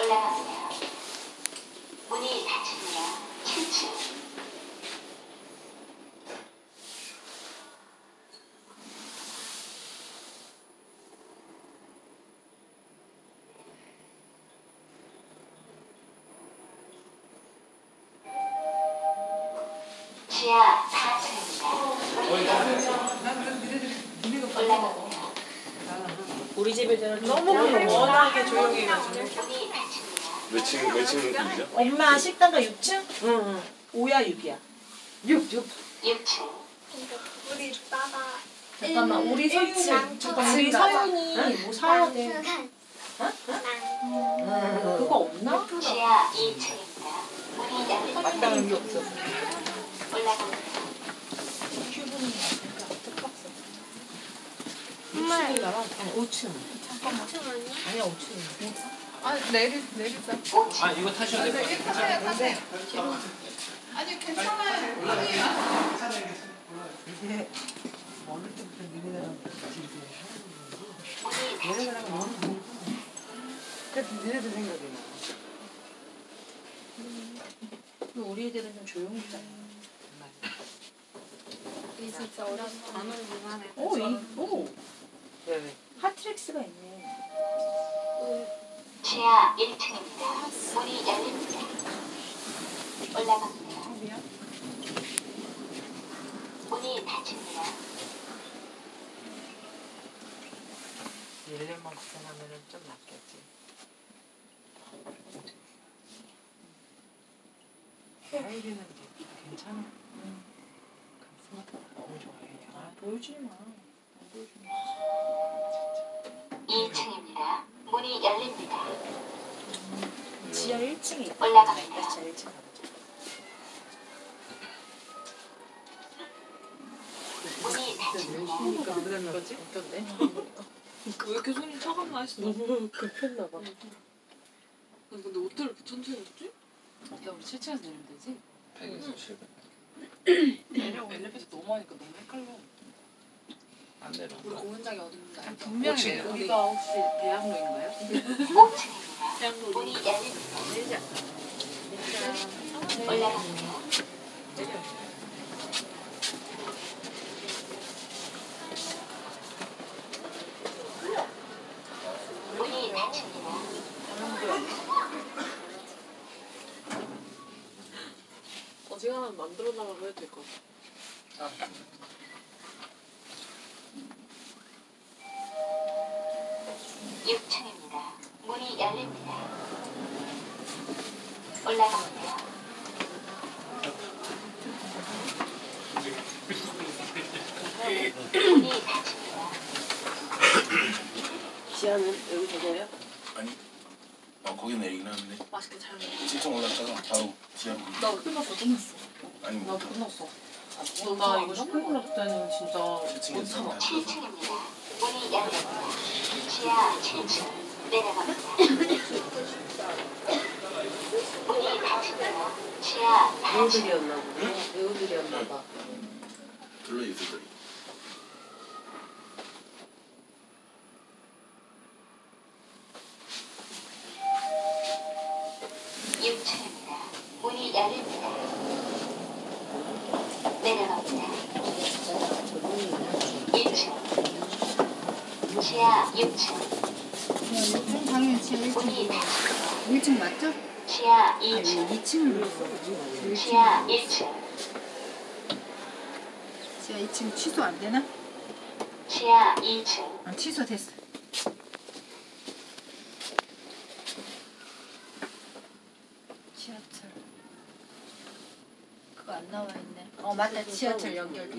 올라갑니다. 문이 닫힙니다. 7층. 지하 4층입니다. 올라갑니다. 우리 집에서는 너무 워낙에 조용해가지고. 문이 닫힙니다. 몇 층이죠? 엄마 식당가 6층? 응. 5야 6이야? 6. 6층. 우리 빠바 잠깐만 우리 서윤이 잠깐만 우리 층 가자. 서윤이 뭐 사야 돼. 그거 없나? 지하 2층입니다. 문이 열립니다. 마땅한 게 없어. 올라갑니다. 큐브는 뜻밖서. 엄마. 6층인가 봐. 아니 5층. 잠깐만요. 아니야 5층이야. 아 내리자. 5층. 아 이거 타셔야 될 것 같아요. 타세요. 아니 괜찮아요. 이게 어느 때부터 니네랑 문이 얘네랑 너무 다르고. 그래도 니네들 생각이 나. 우리 애들은 좀 조용했잖아. 이 진짜 어려서 단어를 무난해. 오 왜? 하트렉스가 있네. 지하 1층입니다. 문이 열립니다. 올라갑니다. 문이 닫힙니다. 1년만 고생하면은 좀 낫겠지. 아이리는 괜찮아. 감수가 너무 좋아해. 아 보여주지 마. 안 보여주지 마. 2층입니다. 문이 열립니다. 지하 1층에 있다. 올라갑니다. 지하 1층 가보자. 문이 닫힙니다. 그러니까 그러면 거지? 어떤데? 왜 이렇게 손이 차갑나 했어. 너무 급했나 봐. 근데 어떻게 이렇게 천천히 했지? 야 우리 7층에서 내리면 되지? 100에서 700. 내려고 엘리베이터 너무 하니까 너무 헷갈려. 안 내려. 우리 공연장이 어딘지 알까? 분명히 오층이야. 여기가 혹시 대학로인가요? 5층입니다. 문이 열립니다. 내리자. 올라갑니다. 문이 닫힙니다. 어지간하면 만들어 나가고 해도 될 것 같아. 아, 6층입니다. 문이 열립니다. 올라갑니다. 문이 닫힙니다. 지하는 여기 저거야? 아니. 거기 내리긴 하는데. 맛있게 잘 먹어. 7층 올라가서 바로 지하로. 나 끝났어. 아니 나 뭐 끝났어. 나 이거 슈퍼블럭 때는 진짜 7층에서 다 들어서. 7층입니다. 문이 열립니다. 지하 7층 내려갑니다. 문이 닫힙니다. 지하 8층. 배우들이었나 보네. 배우들이었나 봐. 블루이즈들이. 문이 열립니다. 내려갑니다. 1층. 지하 6층. 6층 당연히 지하 1층. 문이 닫힙니다. 1층 맞죠? 지하 아니 2층. 2층으로. 지하 1층. 지하 2층 취소 안 되나? 지하 2층. 아, 취소됐어. 지하철. 그거 안 나와 있네. 맞다. 지하철 연결돼.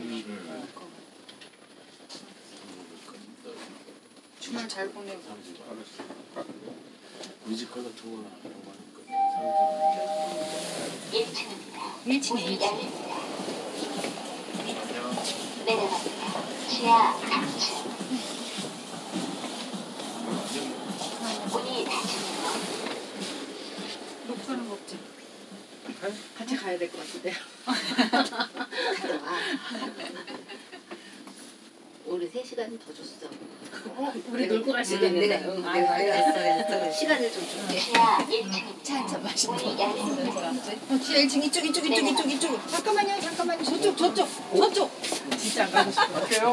주말 잘 보내고. 뮤지컬 같은 거나 이런 거 하니까 1층입니다. 1층에 문이 1층. 열립니다. 내려갑니다. 지하 3층. 문이 닫힙니다. 녹화는 없지. 같이 가야 될 것 같은데요. 우리 3시간 더 줬어. 우리 놀고 갈 수도 있는데. 응, 내가 알겠어. 시간을 좀 줄게. 지하 1층입니다. 차한잔 마시고. 문이 열립니다. 지하 1층 이쪽. 잠깐만요. 저쪽. 진짜 안 가고 싶어. 갈게요.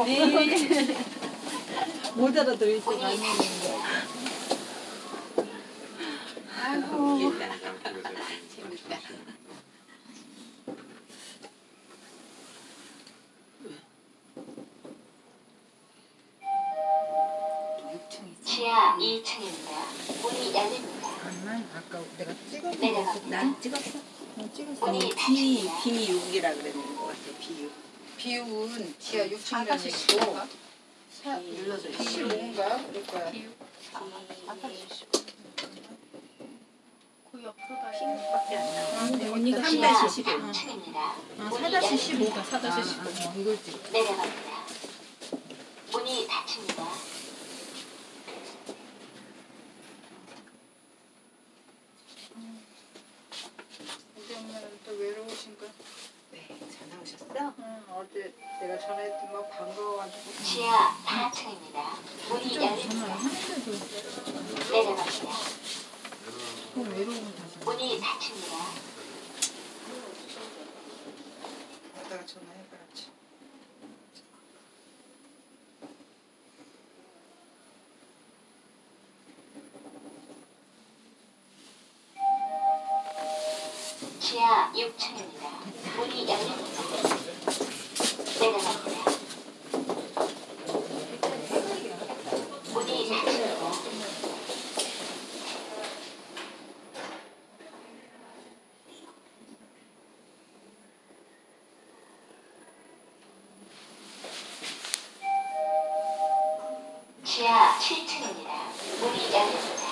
못 알아들을 수 문이 닫힙니다. 아이고. 재밌다. 지하 2층입니다. 문이 열립니다. 잠깐만. 아까 내가 찍었어. 내려갑니다. 난 찍었어. 찍었어. 문이 닫힙니다. B6이라 그랬는 것 같아. B6. 비율은 지하 6층면이 있고 눌러져 있어. 15인가? 그럴 거야. 그 옆으로 가야 핑크밖에 안 나와. 근데 언니가 지하 3-15. 3층입니다. 문이 4-15가 열립니다. 4-15. 이걸 찍어. 내려갑니다. 문이 닫힙니다. 우리 엄마는 또 외로우신가? 네, 전화 오셨어? 응, 어제 내가 전화했더니 막 반가워가지고. 지하 4층입니다. 문이 열립니다. 하는데도 내려갑니다. 그 외로움을 다시. 문이 닫힙니다. 이따가 전화해봐야지. 지하 6층입니다. 문이 열립니다. 내려갑니다. 문이 닫힙니다. 지하 7층입니다. 문이 열립니다.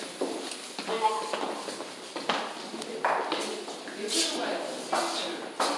올라갑니다.